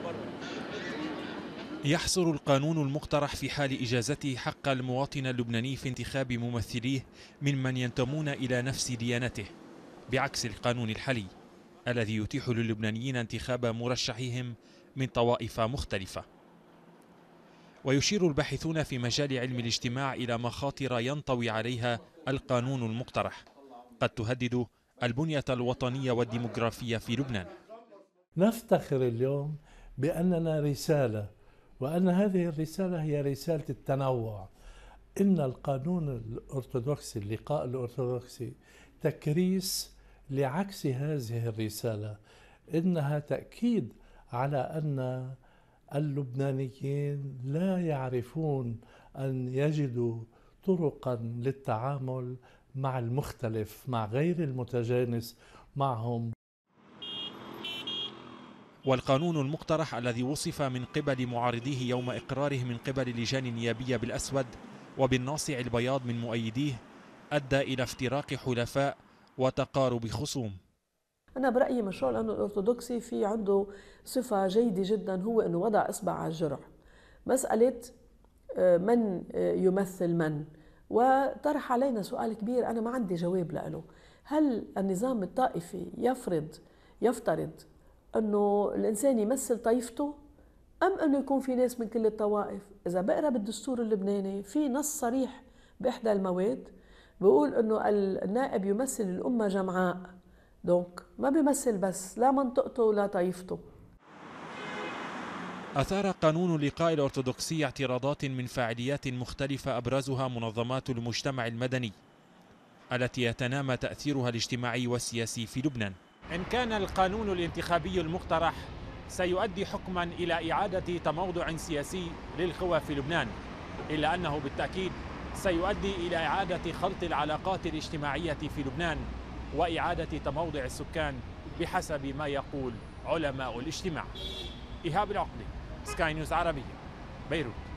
يحصر القانون المقترح في حال إجازته حق المواطن اللبناني في انتخاب ممثليه ممن ينتمون إلى نفس ديانته، بعكس القانون الحالي الذي يتيح للبنانيين انتخاب مرشحيهم من طوائف مختلفة. ويشير الباحثون في مجال علم الاجتماع إلى مخاطر ينطوي عليها القانون المقترح قد تهدد البنية الوطنية والديمغرافية في لبنان. نفتخر اليوم بأننا رسالة، وأن هذه الرسالة هي رسالة التنوع. إن القانون الأرثوذكسي، اللقاء الأرثوذكسي، تكريس لعكس هذه الرسالة. إنها تأكيد على أن اللبنانيين لا يعرفون أن يجدوا طرقا للتعامل مع المختلف، مع غير المتجانس معهم. والقانون المقترح الذي وصف من قبل معارضيه يوم إقراره من قبل اللجان النيابية بالأسود وبالناصع البياض من مؤيديه أدى إلى افتراق حلفاء وتقارب خصوم. أنا برأيي مشروع القانون الأرثوذكسي في عنده صفة جيدة جدا، هو أنه وضع إصبع على الجرح. مسألة من يمثل من، وطرح علينا سؤال كبير أنا ما عندي جواب له. هل النظام الطائفي يفترض أنه الإنسان يمثل طائفته، أم أنه يكون في ناس من كل الطوائف؟ إذا بقرأ بالدستور اللبناني في نص صريح بإحدى المواد بيقول أنه النائب يمثل الأمة جمعاء، دونك ما بيمثل بس لا منطقته ولا طائفته. أثار قانون اللقاء الأرثوذكسي اعتراضات من فاعليات مختلفة أبرزها منظمات المجتمع المدني التي يتنامى تأثيرها الاجتماعي والسياسي في لبنان. إن كان القانون الانتخابي المقترح سيؤدي حكما إلى إعادة تموضع سياسي للقوى في لبنان، إلا أنه بالتأكيد سيؤدي إلى إعادة خلط العلاقات الاجتماعية في لبنان وإعادة تموضع السكان بحسب ما يقول علماء الاجتماع. إيهاب العقدي، سكاي نيوز عربية، بيروت.